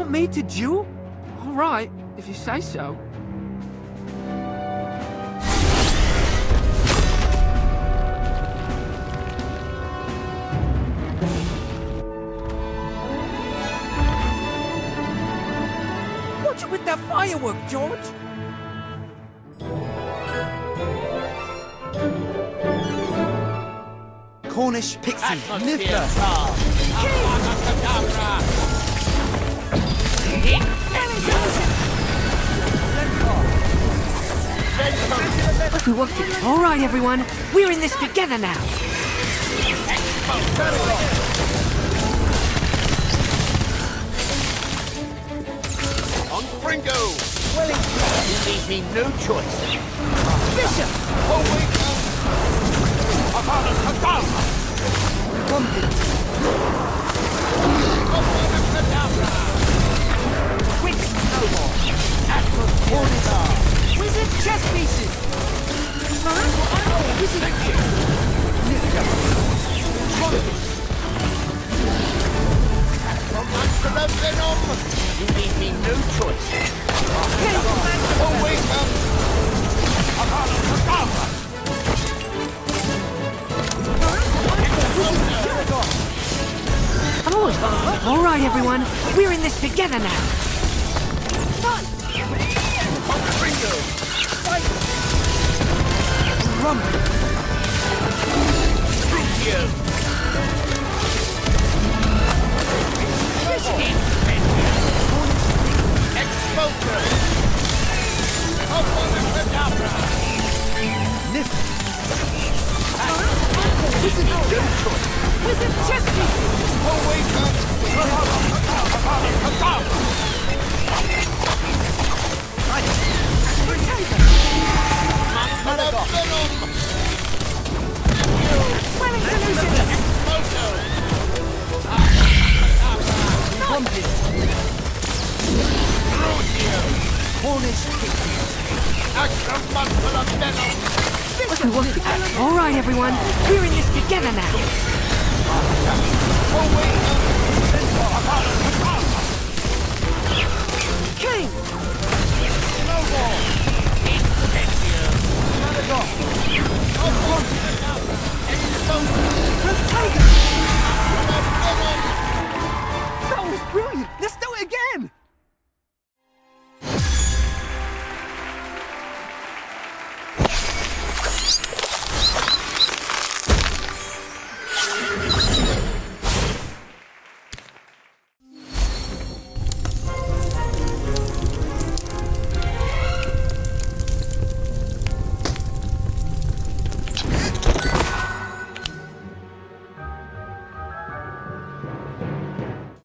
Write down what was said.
want me to duel? All right, if you say so. Watch it with that firework, George. Cornish pixie, Niffler. If we want it. All right, everyone. We're in this together now. On Fringo! You leave me no choice. Bishop! Quick snowball! Atmos Wizard chess pieces! From Venom! You leave me no choice. Away All right, everyone. We're in this together now. Wizard chess pieces! All right, everyone. We're in this together now.